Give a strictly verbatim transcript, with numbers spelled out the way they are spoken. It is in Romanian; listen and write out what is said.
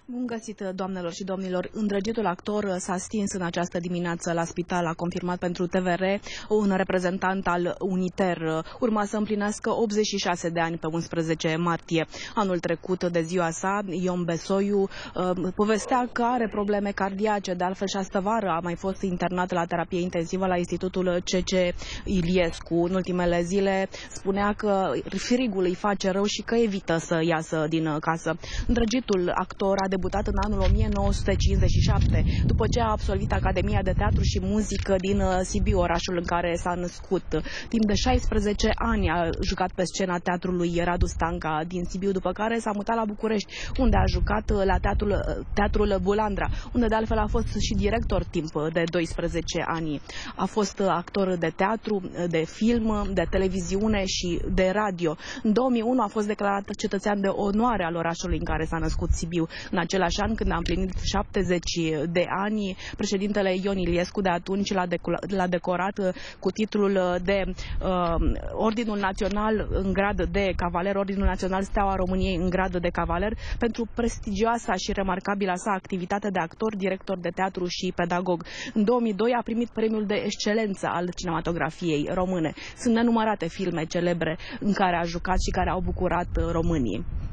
Bun găsit, doamnelor și domnilor. Îndrăgitul actor s-a stins în această dimineață la spital, a confirmat pentru T V R un reprezentant al Uniter. Urma să împlinească optzeci și șase de ani pe unsprezece martie. Anul trecut, de ziua sa, Ion Besoiu povestea că are probleme cardiace. De altfel, și astă vară a mai fost internat la terapie intensivă la Institutul C C Iliescu. În ultimele zile spunea că frigul îi face rău și că evită să iasă din casă. Îndrăgitul actor a debutat în anul o mie nouă sute cincizeci și șapte, după ce a absolvit Academia de Teatru și Muzică din Sibiu, orașul în care s-a născut. Timp de șaisprezece ani a jucat pe scena teatrului Radu Stanca din Sibiu, după care s-a mutat la București, unde a jucat la teatrul, teatrul Bulandra, unde de altfel a fost și director timp de doisprezece ani. A fost actor de teatru, de film, de televiziune și de radio. În două mii unu a fost declarat cetățean de onoare al orașului în care s-a născut, Sibiu. În același an, când a împlinit șaptezeci de ani, președintele Ion Iliescu de atunci l-a decorat cu titlul de uh, Ordinul Național în grad de cavaler, Ordinul Național Steaua României în grad de cavaler, pentru prestigioasa și remarcabila sa activitate de actor, director de teatru și pedagog. În două mii doi a primit premiul de excelență al cinematografiei române. Sunt nenumărate filme celebre în care a jucat și care au bucurat românii.